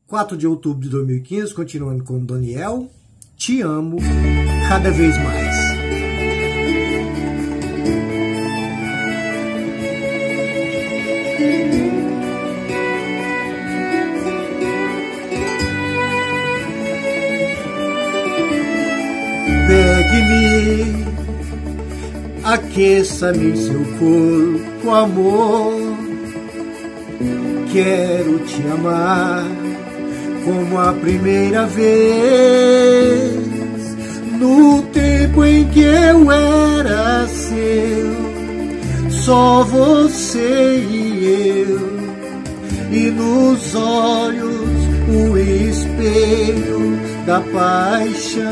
4 de outubro de 2015, continuando com Daniel, Te Amo Cada Vez Mais. Pegue-me, aqueça-me em seu corpo, amor. Quero te amar como a primeira vez, no tempo em que eu era seu, só você e eu, e nos olhos o espelho da paixão.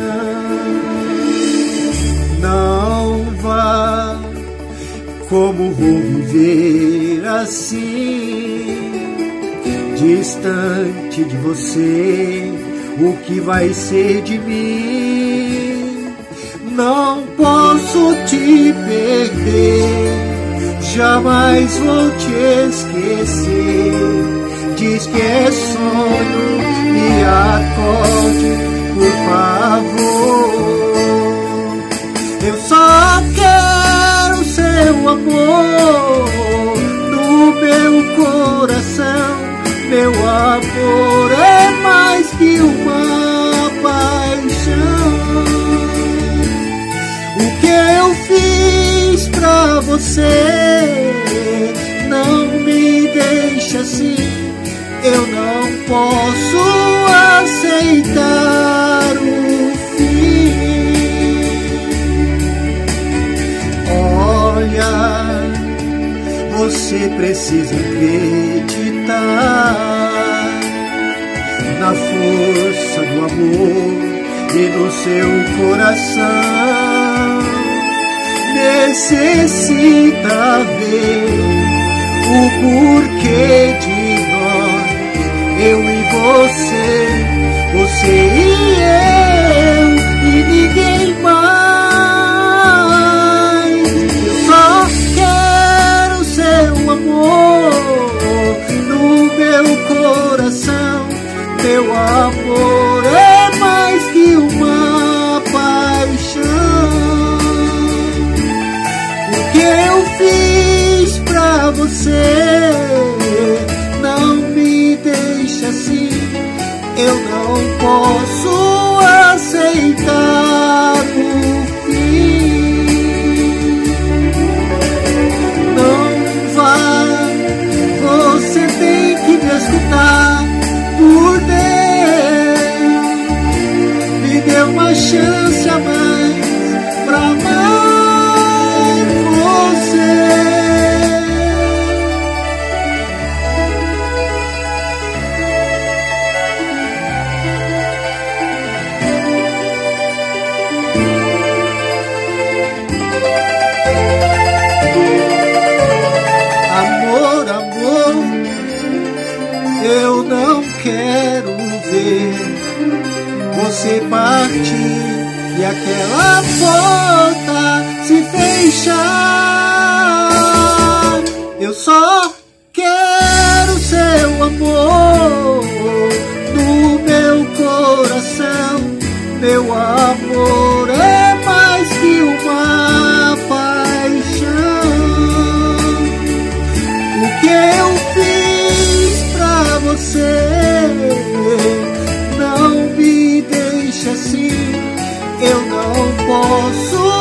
Não vá, como vou viver assim, distante de você, o que vai ser de mim? Não posso te perder, jamais vou te esquecer. Diz que é sonho, me acorde, por favor. Eu só quero seu amor no meu coração. Meu amor é mais que uma paixão. O que eu fiz pra você não me deixa assim. Eu não posso aceitar o fim. Olha, você precisa acreditar na força do amor e no seu coração. Necessita ver o porquê de nós, eu e você, você e eu, e ninguém mais. Eu só quero seu amor no meu coração. Meu amor é mais que uma paixão. O que eu fiz pra você não me deixa assim. Eu não posso aceitar o fim. Não vá, você tem que me escutar. Por Deus, me dê uma chance a mais pra amar você. Amor, amor, eu não quero ver você partir e aquela porta se fechar. Eu só quero seu amor no meu coração. Meu amor é mais que uma paixão. O que eu fiz pra você não me deixa assim. Eu não posso